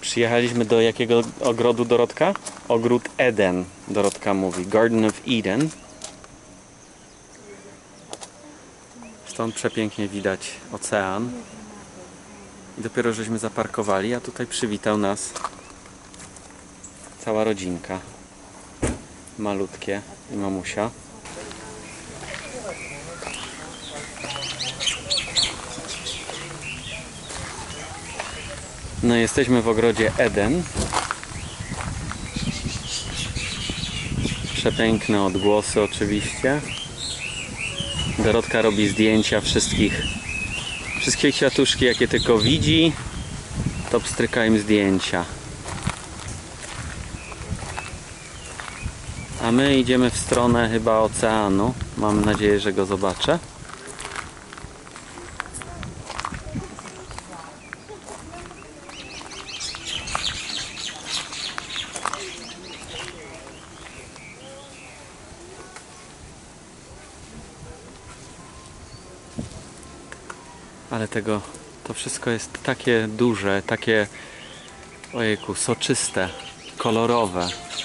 Przyjechaliśmy do jakiego ogrodu, Dorotka? Ogród Eden, Dorotka mówi. Garden of Eden. Stąd przepięknie widać ocean. I dopiero żeśmy zaparkowali, a tutaj przywitał nas cała rodzinka. Malutkie i mamusia. No, jesteśmy w ogrodzie Eden. Przepiękne odgłosy oczywiście. Dorotka robi zdjęcia wszystkie kwiatuszki, jakie tylko widzi, to pstryka im zdjęcia. A my idziemy w stronę chyba oceanu. Mam nadzieję, że go zobaczę. Ale to wszystko jest takie duże, takie, ojejku, soczyste, kolorowe.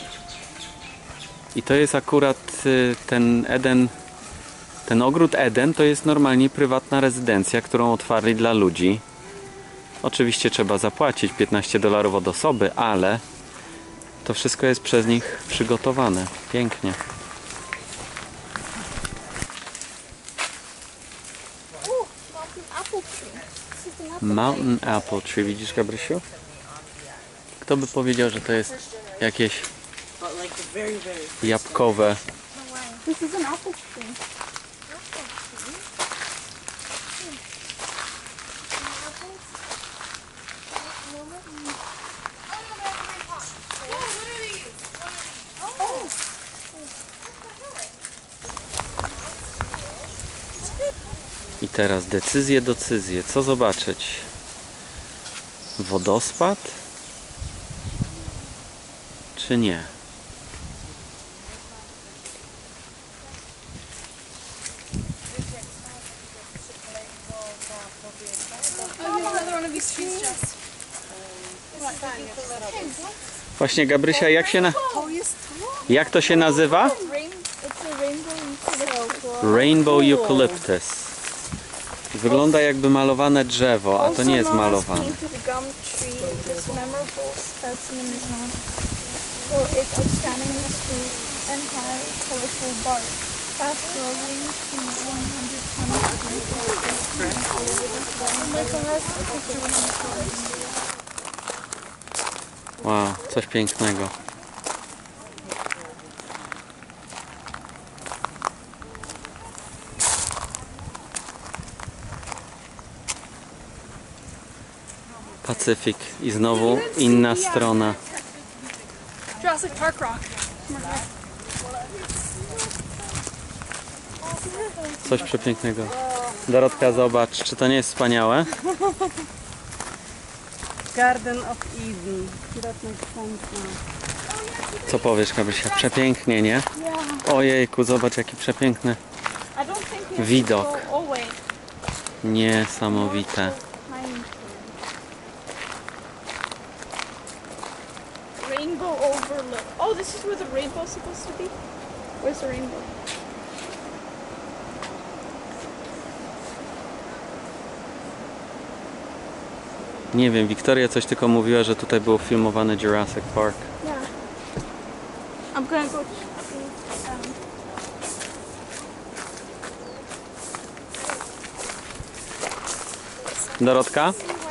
I to jest akurat ten Eden, ten ogród Eden to jest normalnie prywatna rezydencja, którą otwarli dla ludzi. Oczywiście trzeba zapłacić $15 od osoby, ale to wszystko jest przez nich przygotowane. Pięknie. Mountain Apple Tree. Widzisz, Gabrysiu? Kto by powiedział, że to jest jakieś jabłkowe? This is an apple tree. I teraz decyzje. Co zobaczyć? Wodospad? Czy nie? Właśnie, Gabrysia, jak to się nazywa? Rainbow Eucalyptus. Wygląda jakby malowane drzewo, a to nie jest malowane. Wow, coś pięknego. Pacyfik i znowu inna strona. Jurassic Park Rock. Coś przepięknego. Dorotka, zobacz, czy to nie jest wspaniałe? Garden of Eden. Co powiesz, Gabrysia? Przepięknie, nie? Ojejku, zobacz, jaki przepiękny widok. Niesamowite. Rainbow overlook. Oh, this is where the rainbow's supposed to be? Where's the rainbow? Nie wiem, Wiktoria coś tylko mówiła, że tutaj było filmowane Jurassic Park. Yeah. I'm gonna go. Dorotka?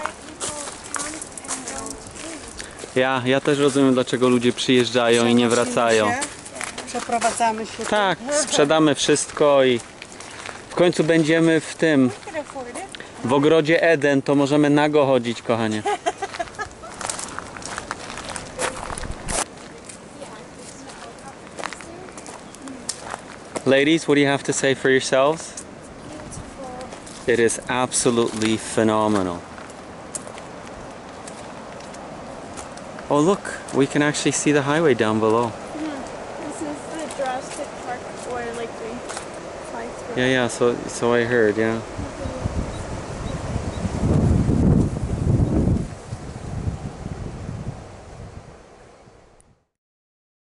Ja też rozumiem, dlaczego ludzie przyjeżdżają i nie wracają. Przeprowadzamy się. Tak, sprzedamy wszystko i w końcu będziemy w ogrodzie Eden, to możemy nago chodzić, kochanie. Ladies, what do you have to say for yourselves? It is absolutely phenomenal. Oh look, we can actually see the highway down below. This is the Jurassic Park or like the science. Yeah, so I heard, yeah.